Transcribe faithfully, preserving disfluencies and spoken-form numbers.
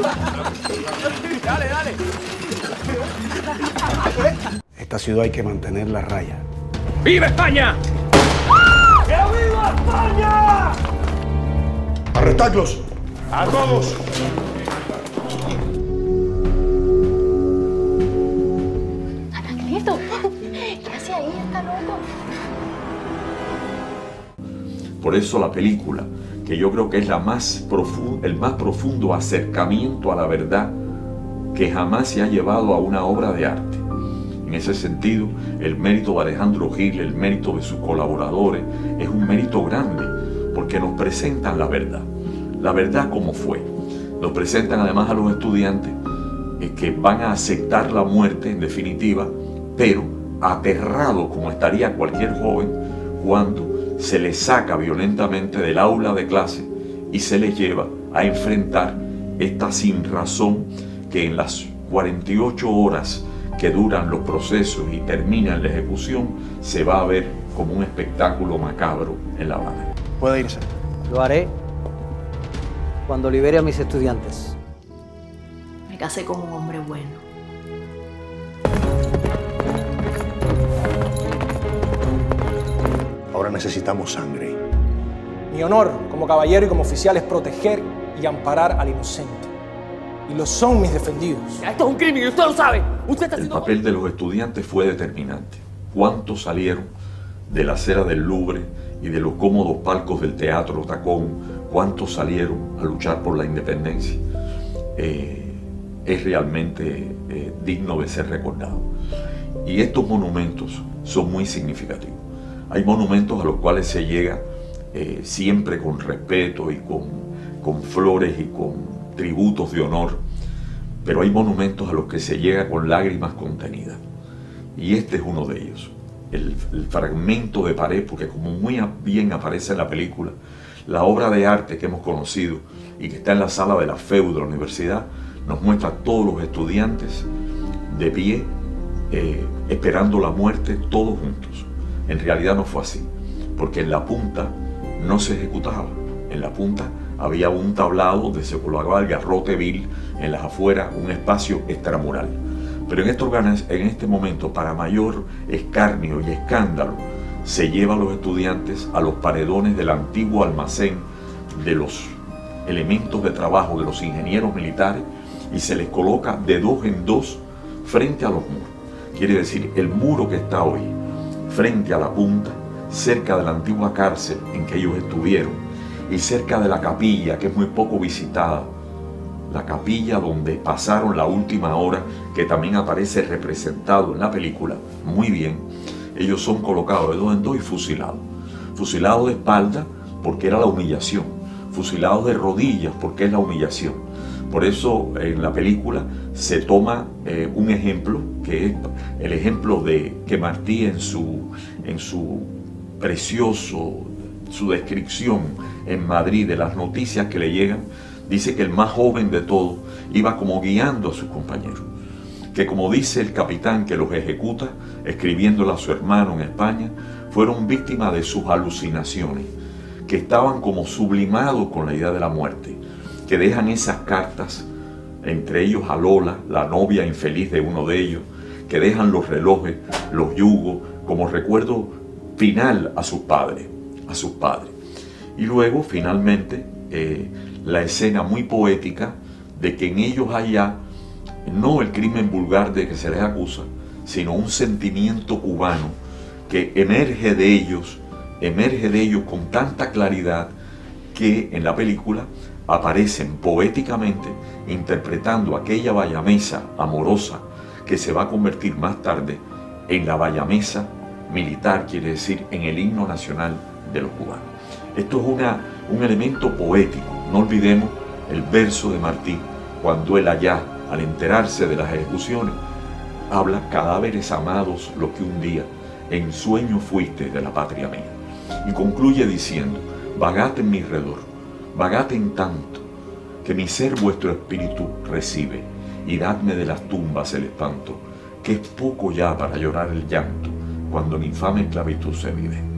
Dale, dale. Esta ciudad hay que mantenerla a raya. ¡Viva España! ¡Que viva España! ¡Arrestadlos! ¡A todos! Anacleto, ¿qué hace ahí? Está loco. Por eso la película, que yo creo que es la más profundo, el más profundo acercamiento a la verdad que jamás se ha llevado a una obra de arte. En ese sentido, el mérito de Alejandro Gil, el mérito de sus colaboradores, es un mérito grande, porque nos presentan la verdad, la verdad como fue. Nos presentan además a los estudiantes eh, que van a aceptar la muerte en definitiva, pero aterrados como estaría cualquier joven cuando se les saca violentamente del aula de clase y se les lleva a enfrentar esta sinrazón que en las cuarenta y ocho horas que duran los procesos y terminan la ejecución se va a ver como un espectáculo macabro en La Habana. Puede irse. Lo haré cuando libere a mis estudiantes. Me casé con un hombre bueno. Ahora necesitamos sangre. Mi honor como caballero y como oficial es proteger y amparar al inocente. Y lo son mis defendidos. Esto es un crimen y usted lo sabe. Usted está El haciendo... papel de los estudiantes fue determinante. ¿Cuántos salieron de la acera del Louvre y de los cómodos palcos del Teatro Tacón? ¿Cuántos salieron a luchar por la independencia? Eh, es realmente eh, digno de ser recordado. Y estos monumentos son muy significativos. Hay monumentos a los cuales se llega eh, siempre con respeto y con, con flores y con tributos de honor, pero hay monumentos a los que se llega con lágrimas contenidas. Y este es uno de ellos. El, el fragmento de pared, porque como muy bien aparece en la película, la obra de arte que hemos conocido y que está en la sala de la F E U de la universidad, nos muestra a todos los estudiantes de pie, eh, esperando la muerte, todos juntos. En realidad no fue así, porque en la punta no se ejecutaba. En la punta había un tablado donde se colocaba el garrote vil, en las afueras un espacio extramural. Pero en este, en este momento, para mayor escarnio y escándalo, se lleva a los estudiantes a los paredones del antiguo almacén de los elementos de trabajo de los ingenieros militares y se les coloca de dos en dos frente a los muros. Quiere decir, el muro que está hoy frente a la punta, cerca de la antigua cárcel en que ellos estuvieron y cerca de la capilla, que es muy poco visitada, la capilla donde pasaron la última hora, que también aparece representado en la película, muy bien. Ellos son colocados de dos en dos y fusilados. Fusilados de espalda porque era la humillación, fusilados de rodillas porque es la humillación. Por eso en la película se toma eh, un ejemplo, que es el ejemplo de que Martí en su, en su precioso, su descripción en Madrid de las noticias que le llegan, dice que el más joven de todos iba como guiando a sus compañeros. Que como dice el capitán que los ejecuta, escribiéndole a su hermano en España, fueron víctimas de sus alucinaciones, que estaban como sublimados con la idea de la muerte, que dejan esas cartas, entre ellos a Lola, la novia infeliz de uno de ellos, que dejan los relojes, los yugos, como recuerdo final a sus padres, a sus padres. Y luego, finalmente, eh, la escena muy poética de que en ellos haya no el crimen vulgar de que se les acusa, sino un sentimiento cubano que emerge de ellos, emerge de ellos con tanta claridad que en la película aparecen poéticamente interpretando aquella bayamesa amorosa que se va a convertir más tarde en la bayamesa militar, quiere decir en el himno nacional de los cubanos. Esto es una, un elemento poético. No olvidemos el verso de Martí cuando él allá, al enterarse de las ejecuciones, habla: cadáveres amados los que un día en sueño fuiste de la patria mía. Y concluye diciendo: vagad en mi redor, vagad en tanto que mi ser vuestro espíritu recibe, y dadme de las tumbas el espanto, que es poco ya para llorar el llanto cuando en infame esclavitud se vive.